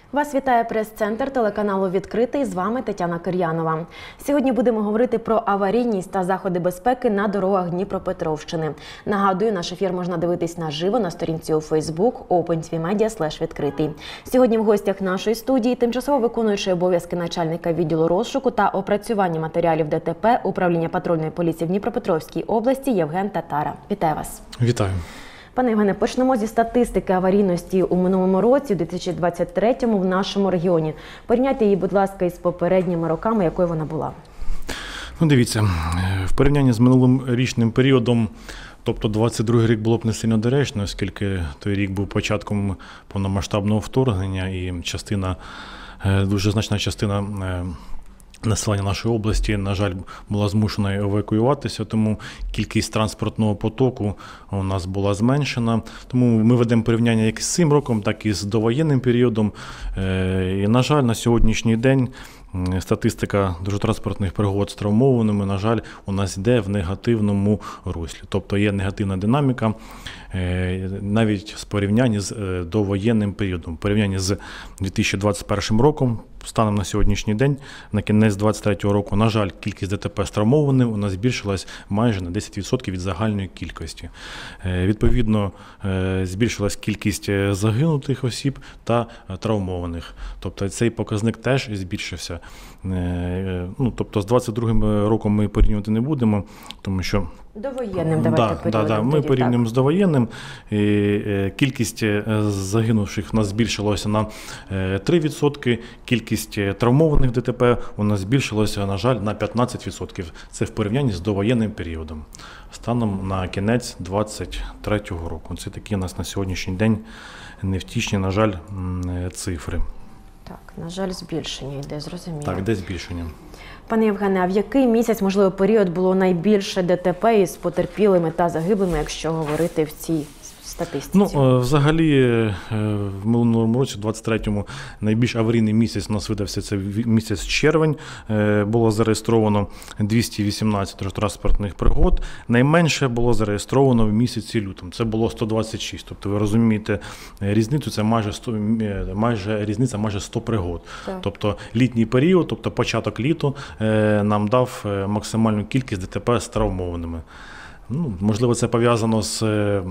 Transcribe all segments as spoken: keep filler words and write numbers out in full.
Вас вітає прес-центр телеканалу «Відкритий». З вами Тетяна Кир'янова. Сьогодні будемо говорити про аварійність та заходи безпеки на дорогах Дніпропетровщини. Нагадую, наш ефір можна дивитись наживо на сторінці у Фейсбук open.tvmedia слеш відкритий. Сьогодні в гостях нашої студії тимчасово виконуючий обов'язки начальника відділу розшуку та опрацювання матеріалів ДТП Управління патрульної поліції в Дніпропетровській області Євген Татара. Вітаю вас. Вітаю. Пане Євгене, почнемо зі статистики аварійності у минулому році, у дві тисячі двадцять третьому, в нашому регіоні. Порівняйте її, будь ласка, із попередніми роками, якою вона була. Ну, дивіться, в порівнянні з минулим річним періодом, тобто двадцять другий рік було б не сильно доречно, оскільки той рік був початком повномасштабного вторгнення і частина, дуже значна частина населення нашої області, на жаль, була змушена евакуюватися, тому кількість транспортного потоку у нас була зменшена. Тому ми ведемо порівняння як з цим роком, так і з довоєнним періодом. І, на жаль, на сьогоднішній день статистика дорожньо-транспортних пригод з травмованими, на жаль, у нас йде в негативному руслі. Тобто є негативна динаміка навіть з порівняння з довоєнним періодом. В порівнянні з дві тисячі двадцять першим роком, станом на сьогоднішній день, на кінець двадцять третього року, на жаль, кількість ДТП з травмованими у нас збільшилась майже на десять відсотків від загальної кількості. Відповідно, збільшилась кількість загинутих осіб та травмованих. Тобто цей показник теж збільшився. Ну, тобто з двадцять другим роком ми порівнювати не будемо, тому що довоєнним давайте да, періодом. Да, да. Ми тоді, порівнюємо так. з довоєнним. І кількість загинувших у нас збільшилася на три відсотки, кількість травмованих ДТП у нас збільшилася, на жаль, на п'ятнадцять відсотків. Це в порівнянні з довоєнним періодом. Станом на кінець двадцять третього року. Це такі у нас на сьогоднішній день невтішні, на жаль, цифри. Так, на жаль, збільшення йде, зрозуміло. Так, йде збільшення. Пане Євгене, а в який місяць, можливо, період було найбільше ДТП із потерпілими та загиблими, якщо говорити в цій статистиці? Ну, взагалі, в минулому році, двадцять третьому, найбільш аварійний місяць у нас видався, це місяць червень. Було зареєстровано двісті вісімнадцять транспортних пригод. Найменше було зареєстровано в місяці лютому. Це було сто двадцять шість. Тобто, ви розумієте, різницю це майже сто, майже різниця майже сто пригод. Так. Тобто, літній період, тобто початок літу, нам дав максимальну кількість ДТП з травмованими. Ну, можливо, це пов'язано з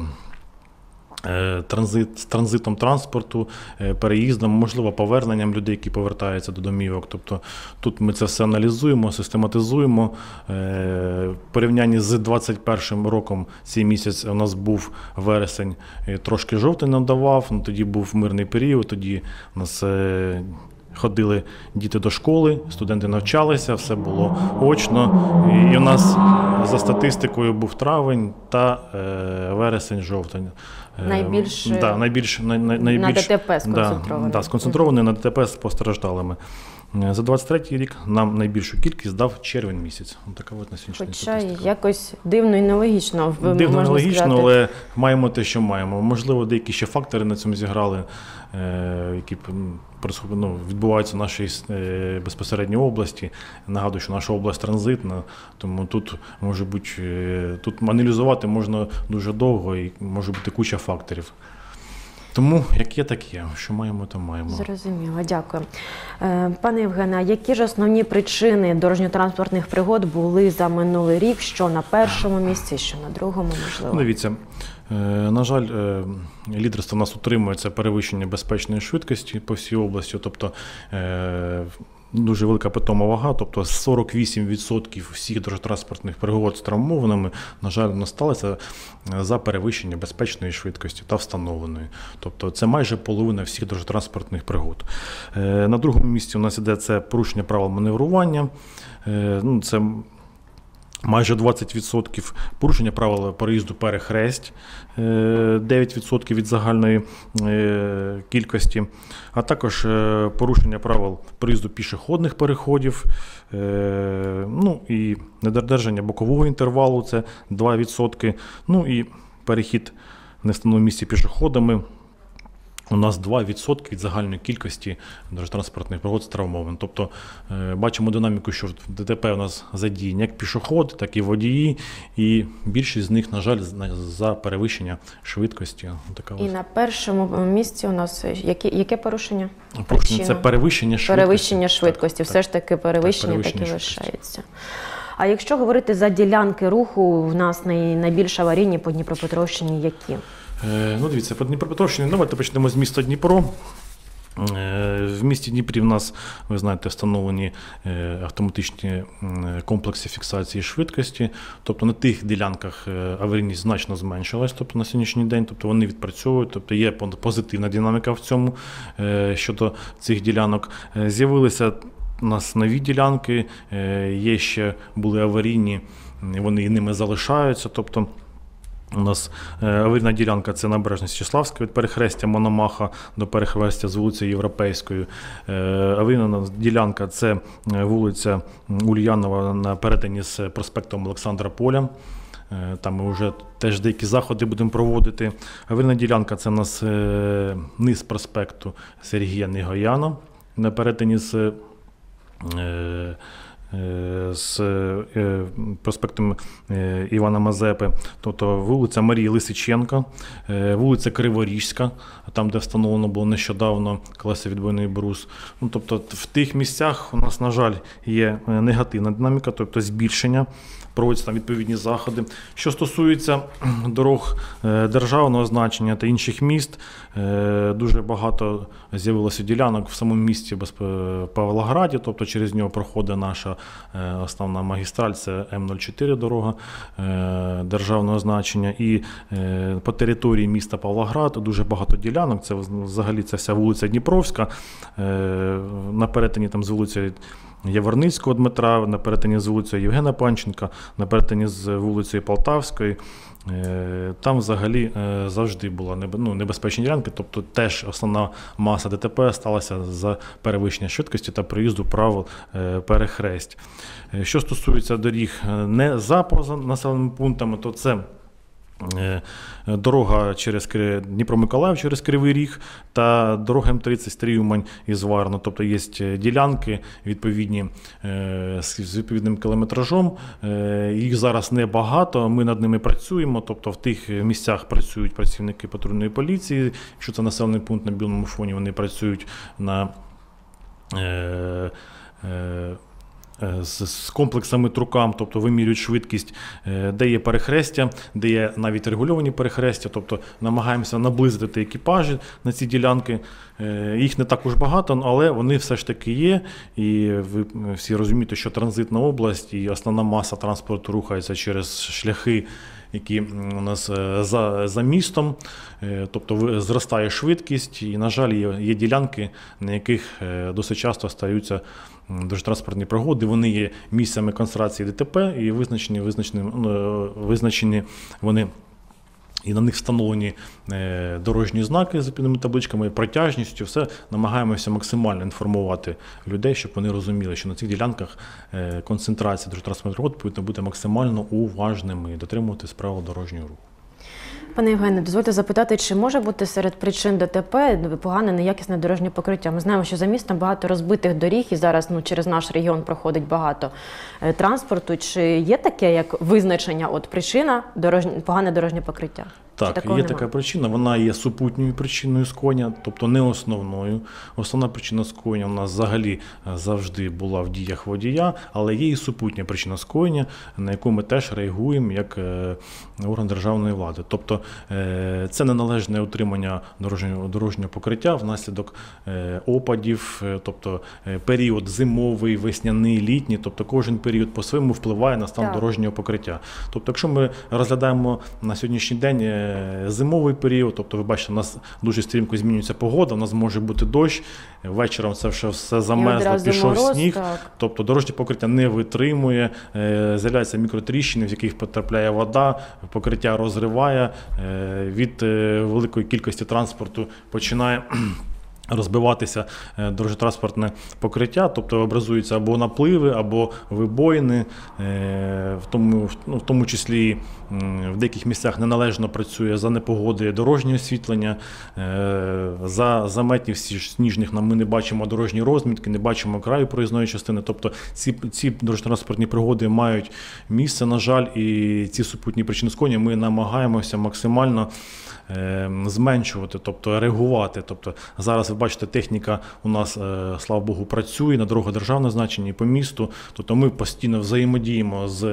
Транзит, з транзитом транспорту, переїздом, можливо, поверненням людей, які повертаються до домівок. Тобто тут ми це все аналізуємо, систематизуємо. В порівнянні з двадцять першим роком цей місяць у нас був вересень, трошки жовтень нам давав, ну, тоді був мирний період, тоді у нас ходили діти до школи, студенти навчалися, все було очно. І у нас за статистикою був травень та е, вересень, жовтень. Найбільш, да, найбільш, най, найбільш на ДТП сконцентрований. Да, да, сконцентрований на ДТП з постраждалими. За двадцять третій рік нам найбільшу кількість дав червень місяць. Така от на сьогоднішній Хоча статистика. якось дивно і нелогічно. Дивно і нелогічно, сказати. але маємо те, що маємо. Можливо, деякі ще фактори на цьому зіграли, які ну, відбуваються в нашій безпосередній області. Нагадую, що наша область транзитна, тому тут може бути, тут аналізувати можна дуже довго і може бути куча факторів. Тому, як є, так є. Що маємо, то маємо. Зрозуміло, дякую. Пане Євгене, які ж основні причини дорожньо-транспортних пригод були за минулий рік? Що на першому місці, що на другому, можливо? Дивіться, на жаль, лідерство в нас утримується перевищення безпечної швидкості по всій області, тобто дуже велика питома вага, тобто сорок вісім відсотків всіх дорожньо-транспортних пригод з травмованими, на жаль, насталися за перевищення безпечної швидкості та встановленої. Тобто це майже половина всіх дорожньо-транспортних пригод. На другому місці у нас іде це порушення правил маневрування. Ну, це майже двадцять відсотків порушення правил переїзду перехресть, дев'ять відсотків від загальної кількості, а також порушення правил переїзду пішохідних переходів, ну і недодержання бокового інтервалу, це два відсотки, ну і перехід в невстановленому місці пішоходами у нас два відсотки від загальної кількості дорожньо-транспортних пригод з травмованими. Тобто е, бачимо динаміку, що в ДТП у нас задіяні як пішоходи, так і водії, і більшість з них, на жаль, за перевищення швидкості. Така І ось. на першому місці у нас яке, яке порушення? Порушення – це перевищення швидкості. Перевищення швидкості, Так, все так. ж таки перевищення, Так, так, і перевищення лишається. А якщо говорити за ділянки руху, в нас най, найбільш аварійні по Дніпропетровщині які? Е, ну, дивіться, по Дніпропетровщині, давайте почнемо з міста Дніпро. Е, В місті Дніпрі в нас, ви знаєте, встановлені е, автоматичні е, комплекси фіксації швидкості. Тобто на тих ділянках е, аварійність значно зменшилась, тобто на сьогоднішній день, тобто вони відпрацьовують, тобто є позитивна динаміка в цьому е, щодо цих ділянок. Е, З'явилися у нас нові ділянки, е, є ще були аварійні, вони і ними залишаються. Тобто у нас е, аварійна ділянка – це набережність Січеславська від перехрестя Мономаха до перехрестя з вулицею Європейською. Е, аварійна ділянка – це вулиця Ульянова на перетині з проспектом Олександра Поля. Е, там ми вже теж деякі заходи будемо проводити. Аварійна ділянка – це у нас е, низ проспекту Сергія Негояна на перетині з е, з проспектом Івана Мазепи, тобто вулиця Марії Лисиченка, вулиця Криворізька, там, де встановлено було нещодавно колесовідбійний брус. Ну, тобто в тих місцях у нас, на жаль, є негативна динаміка, тобто збільшення, проводяться там відповідні заходи. Що стосується дорог державного значення та інших міст, дуже багато з'явилося ділянок в самому місті Павлограді, тобто через нього проходить наша основна магістраль, це М нуль чотири дорога державного значення. І по території міста Павлоград дуже багато ділянок, це взагалі це вся вулиця Дніпровська, на перетині там з вулицею Яворницького Дмитра, на перетині з вулицею Євгена Панченка, на перетині з вулицею Полтавської. Там взагалі завжди була ну, небезпечні ділянки, тобто теж основна маса ДТП сталася за перевищення швидкості та проїзду правил перехресть. Що стосується доріг не за поза населеними пунктами, то це дорога через Дніпро-Миколаїв через Кривий Ріг та дорога М тридцять Стріумань із Варно. Тобто є ділянки відповідні з відповідним кілометражом. Їх зараз небагато, ми над ними працюємо. Тобто в тих місцях працюють працівники патрульної поліції. Якщо це населений пункт на білому фоні, вони працюють на з комплексами трукам, тобто вимірюють швидкість, де є перехрестя, де є навіть регульовані перехрестя, тобто намагаємося наблизити екіпажі на ці ділянки. Їх не також багато, але вони все ж таки є, і ви всі розумієте, що транзитна область і основна маса транспорту рухається через шляхи, які у нас за, за містом, тобто зростає швидкість, і, на жаль, є, є ділянки, на яких досить часто стаються дорожньо-транспортні пригоди, вони є місцями концентрації ДТП і визначені, визначені, визначені вони, і на них встановлені дорожні знаки з відповідними табличками, протяжністю, все намагаємося максимально інформувати людей, щоб вони розуміли, що на цих ділянках концентрація дорожньо-транспортних пригод повинна бути максимально уважними і дотримуватись правил дорожнього руху. Пане Євгене, дозвольте запитати, чи може бути серед причин ДТП погане неякісне дорожнє покриття? Ми знаємо, що за містом багато розбитих доріг і зараз ну, через наш регіон проходить багато е, транспорту. Чи є таке, як визначення, от причина дорожнє, погане дорожнє покриття? Так, є така причина, вона є супутньою причиною скоєння, тобто не основною. Основна причина скоєння у нас взагалі завжди була в діях водія, але є і супутня причина скоєння, на яку ми теж реагуємо як орган державної влади. Тобто це неналежне утримання дорожнього, дорожнього покриття внаслідок опадів, тобто період зимовий, весняний, літній, тобто кожен період по-своєму впливає на стан так. дорожнього покриття. Тобто якщо ми розглядаємо на сьогоднішній день зимовий період, тобто ви бачите, у нас дуже стрімко змінюється погода, у нас може бути дощ, вечором це все, все замерзло, пішов мороз, сніг, так. тобто дорожнє покриття не витримує, з'являються мікротріщини, в яких потрапляє вода, покриття розриває, від великої кількості транспорту починає розбиватися дорожньо-транспортне покриття, тобто образуються або напливи, або вибоїни, в тому, ну, в тому числі в деяких місцях неналежно працює за непогоди дорожнє освітлення, за заметів сніжних ми не бачимо дорожні розмітки, не бачимо краю проїзної частини, тобто ці, ці дорожньо-транспортні пригоди мають місце, на жаль, і ці супутні причини скоєння ми намагаємося максимально зменшувати, тобто реагувати. Тобто зараз ви бачите, техніка у нас, слава Богу, працює на дорогах державного значення і по місту. Тобто ми постійно взаємодіємо з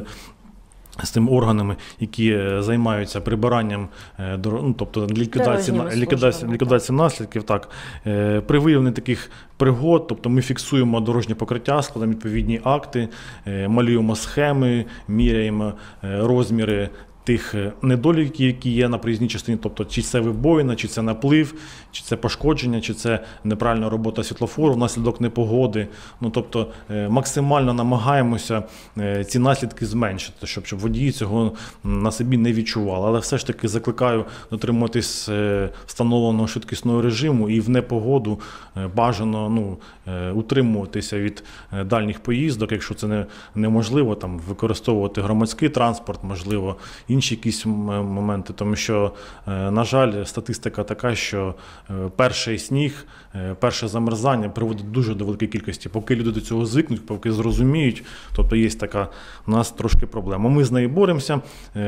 з тими органами, які займаються прибиранням, ну, тобто ліквідації, ліквідації, ліквідації наслідків. Так. При виявленні таких пригод, тобто ми фіксуємо дорожнє покриття, складаємо відповідні акти, малюємо схеми, міряємо розміри тих недоліків, які є на проїзній частині, тобто чи це вибоїна, чи це наплив, чи це пошкодження, чи це неправильна робота світлофору внаслідок непогоди. Ну, тобто максимально намагаємося ці наслідки зменшити, щоб, щоб водії цього на собі не відчували. Але все ж таки закликаю дотримуватись встановленого швидкісного режиму і в непогоду бажано ну, утримуватися від дальніх поїздок, якщо це не, неможливо, там, використовувати громадський транспорт, можливо, інші якісь моменти, тому що, на жаль, статистика така, що перший сніг, перше замерзання приводить дуже до великої кількості. Поки люди до цього звикнуть, поки зрозуміють, тобто є така у нас трошки проблема. Ми з нею боремося,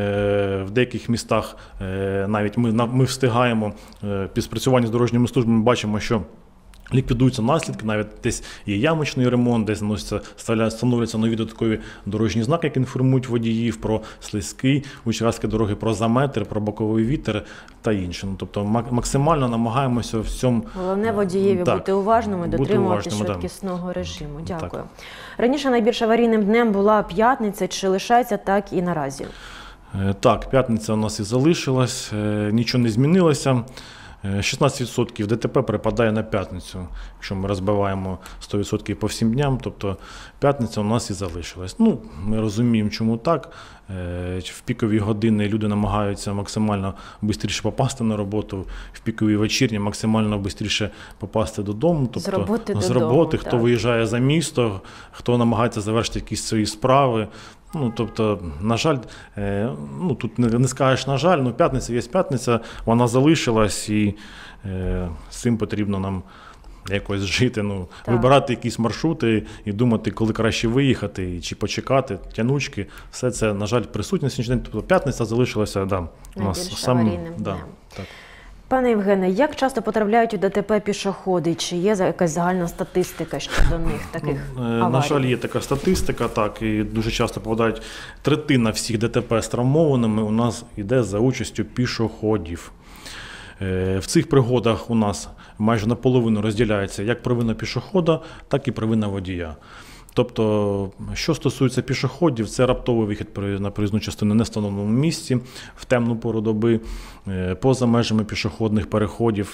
в деяких містах навіть ми, ми встигаємо під спрацювання з дорожніми службами, бачимо, що ліквідуються наслідки, навіть десь є ямочний ремонт, десь встановлюються нові додаткові дорожні знаки, які інформують водіїв про слизький участки дороги, про заметр, про боковий вітер та інше. Ну, тобто максимально намагаємося в цьому... Головне водієві так, бути уважними, бути дотримуватися уважними, швидкісного да. режиму. Дякую. Так. Раніше найбільш аварійним днем була п'ятниця. Чи лишається так і наразі? Так, п'ятниця у нас і залишилась, нічого не змінилося. шістнадцять відсотків ДТП припадає на п'ятницю, якщо ми розбиваємо сто відсотків по всім дням, тобто п'ятниця у нас і залишилась. Ну, ми розуміємо, чому так. В пікові години люди намагаються максимально швидше попасти на роботу, в пікові вечірні максимально швидше попасти додому. Тобто, з роботи з додому, роботи, так. Хто виїжджає за місто, хто намагається завершити якісь свої справи. Ну, тобто, на жаль, ну, тут не, не скажеш, на жаль, ну, п'ятниця є п'ятниця, вона залишилась, і е, з цим потрібно нам якось жити, ну, вибирати якісь маршрути і думати, коли краще виїхати, чи почекати, тянучки. Все це, на жаль, присутнє сьогоднішній день. Тобто, п'ятниця залишилася, да, у нас сам, да, так. Пане Євгене, як часто потрапляють у ДТП пішоходи? Чи є якась загальна статистика щодо них, таких ну, аварій? На жаль, є така статистика, так, і дуже часто попадають. Третина всіх ДТП з травмованими у нас йде за участю пішоходів. В цих пригодах у нас майже наполовину розділяється як провина пішохода, так і провина водія. Тобто, що стосується пішоходів, це раптовий вихід на проїзну частину не встановленому місці, в темну пору доби, поза межами пішохідних переходів,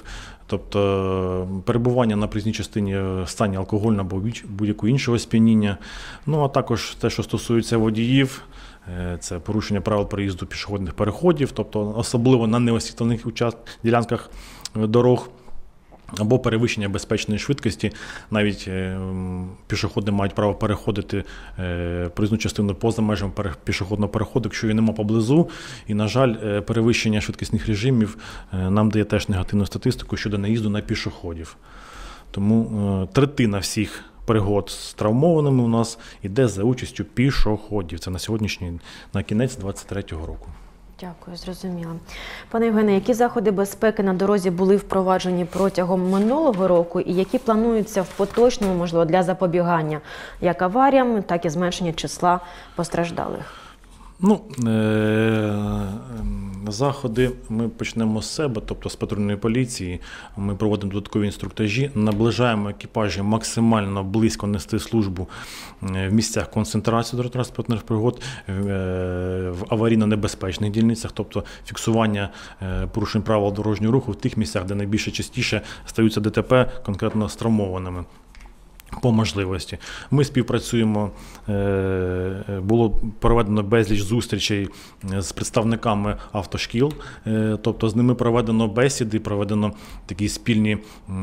тобто перебування на проїзній частині в стані алкогольного або будь-якого іншого сп'яніння. Ну, а також те, що стосується водіїв, це порушення правил проїзду пішохідних переходів, тобто особливо на неосвітлених ділянках дорог, або перевищення безпечної швидкості. Навіть е, пішоходи мають право переходити е, проїзну частину поза межами пішохідного переходу, якщо її нема поблизу. І, на жаль, е, перевищення швидкісних режимів е, нам дає теж негативну статистику щодо наїзду на пішоходів. Тому е, третина всіх пригод з травмованими у нас йде за участю пішоходів. Це на сьогоднішній, на кінець двадцять третього року. Дякую, зрозуміла. Пане Євгене, які заходи безпеки на дорозі були впроваджені протягом минулого року і які плануються в поточному, можливо, для запобігання як аваріям, так і зменшення числа постраждалих? Ну, е- заходи ми почнемо з себе, тобто з патрульної поліції. Ми проводимо додаткові інструктажі, наближаємо екіпажі максимально близько нести службу в місцях концентрації дорожньо-транспортних пригод, в аварійно-небезпечних дільницях, тобто фіксування порушень правил дорожнього руху в тих місцях, де найбільше частіше стаються ДТП конкретно з травмованими. По можливості. Ми співпрацюємо, було проведено безліч зустрічей з представниками автошкіл, тобто з ними проведено бесіди, проведено такі спільні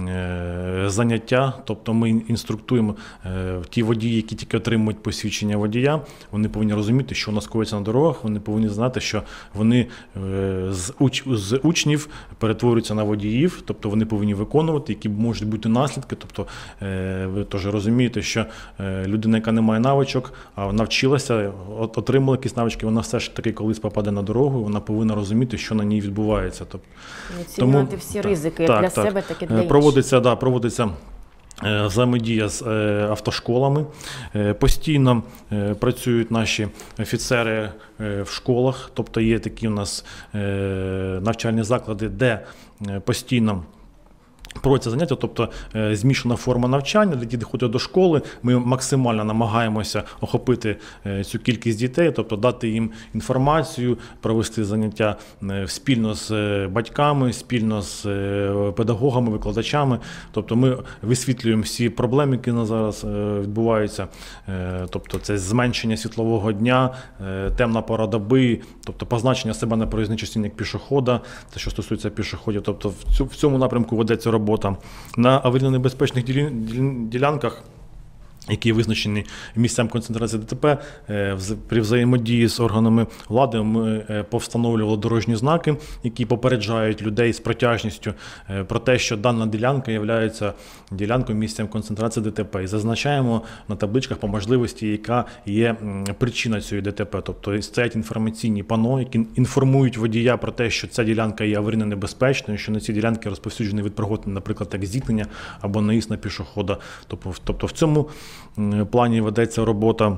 заняття, тобто ми інструктуємо ті водії, які тільки отримують посвідчення водія, вони повинні розуміти, що у нас коїться на дорогах, вони повинні знати, що вони з, уч... з учнів перетворюються на водіїв, тобто вони повинні виконувати, які можуть бути наслідки, тобто ви теж розумієте, що людина, яка не має навичок, а навчилася, отримала якісь навички, вона все ж таки колись попаде на дорогу, вона повинна розуміти, що на ній відбувається. Тобто, тому всі так, ризики так, для так. себе, так і для інших. Проводиться, да, проводиться взаємодія з автошколами. Постійно працюють наші офіцери в школах, тобто є такі у нас навчальні заклади, де постійно проводяться заняття, тобто змішана форма навчання, де діти ходять до школи, ми максимально намагаємося охопити цю кількість дітей, тобто дати їм інформацію, провести заняття спільно з батьками, спільно з педагогами, викладачами, тобто ми висвітлюємо всі проблеми, які на зараз відбуваються, тобто це зменшення світлового дня, темна пора доби, тобто позначення себе на проїзній частині як пішохода, це що стосується пішоходів, тобто в цьому напрямку ведеться робота. Робота. На аварійно-небезпечних ділянках, які визначені місцем концентрації ДТП, при взаємодії з органами влади ми повстановлювали дорожні знаки, які попереджають людей з протяжністю про те, що дана ділянка є ділянкою місцем концентрації ДТП. І зазначаємо на табличках по можливості, яка є причина цієї ДТП. Тобто стоять інформаційні пано, які інформують водія про те, що ця ділянка є аварійно-небезпечною, що на цій ділянці розповсюджений вид пригод, наприклад, як зіткнення або наїзд на пішохода. Тобто в цьому плані ведеться робота.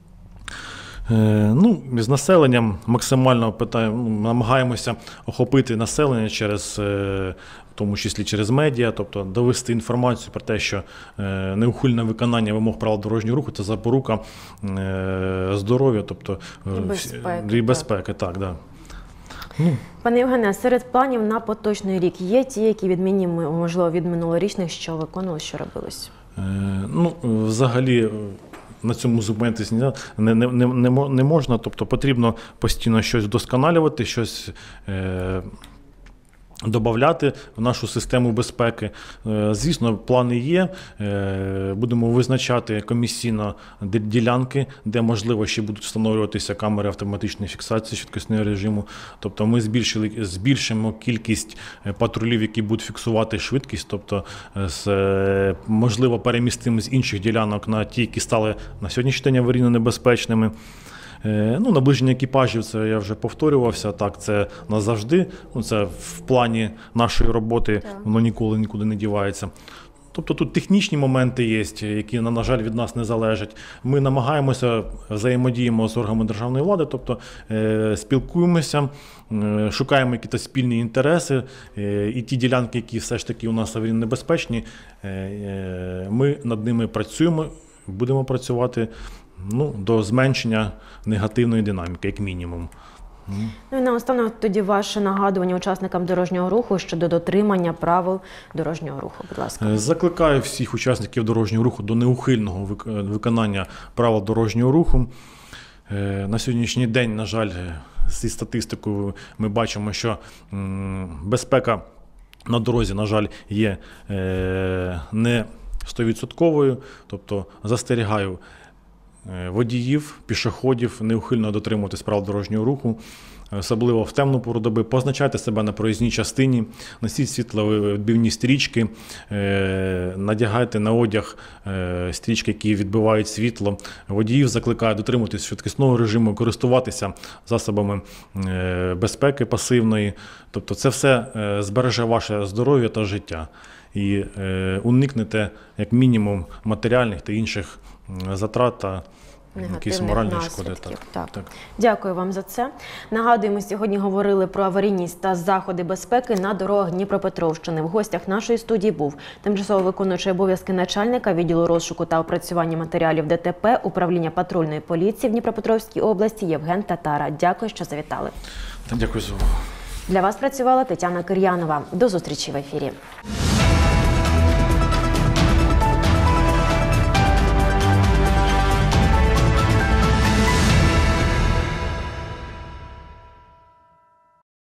Ну, з населенням максимально питаємо, намагаємося охопити населення через, в тому числі через медіа, тобто довести інформацію про те, що неухильне виконання вимог правил дорожнього руху – це запорука здоров'я, тобто і безпеки. І безпеки, так, так. Да. Ну. Пане Євгене, серед планів на поточний рік є ті, які відмінні, можливо, від минулорічних, що виконували, що робилось? Ну, взагалі, на цьому зупинитись не, не, не, не, не можна, тобто потрібно постійно щось вдосконалювати, щось е, додавати в нашу систему безпеки. Звісно, плани є, будемо визначати комісійно ділянки, де можливо ще будуть встановлюватися камери автоматичної фіксації швидкісного режиму. Тобто ми збільшили, збільшимо кількість патрулів, які будуть фіксувати швидкість, тобто з, можливо перемістимо з інших ділянок на ті, які стали на сьогоднішній день аварійно небезпечними. Ну, наближення екіпажів, це я вже повторювався, так, це назавжди, ну, це в плані нашої роботи, воно ніколи нікуди не дівається. Тобто тут технічні моменти є, які, на жаль, від нас не залежать. Ми намагаємося, взаємодіємо з органами державної влади, тобто е, спілкуємося, е, шукаємо якісь спільні інтереси, е, і ті ділянки, які все ж таки у нас аварійно небезпечні, е, е, ми над ними працюємо, будемо працювати, ну, до зменшення негативної динаміки, як мінімум. Ну і наостанок тоді ваше нагадування учасникам дорожнього руху щодо дотримання правил дорожнього руху, будь ласка. Закликаю всіх учасників дорожнього руху до неухильного виконання правил дорожнього руху. На сьогоднішній день, на жаль, зі статистикою ми бачимо, що безпека на дорозі, на жаль, є не сто відсотків, тобто застерігаю водіїв, пішоходів неухильно дотримуватись правил дорожнього руху, особливо в темну пору доби. Позначайте себе на проїзній частині, носіть світловідбивні стрічки, надягайте на одяг стрічки, які відбивають світло. Водіїв закликаю дотримуватись швидкісного режиму, користуватися засобами безпеки пасивної. Тобто це все збереже ваше здоров'я та життя. І уникнете, як мінімум, матеріальних та інших затрат та якісь моральні шкоди. Так. Так. Так. Дякую вам за це. Нагадуємо, сьогодні говорили про аварійність та заходи безпеки на дорогах Дніпропетровщини. В гостях нашої студії був тимчасово виконуючий обов'язки начальника відділу розшуку та опрацювання матеріалів ДТП Управління патрульної поліції в Дніпропетровській області Євген Татара. Дякую, що завітали. Дякую за увагу. Для вас працювала Тетяна Кир'янова. До зустрічі в ефірі.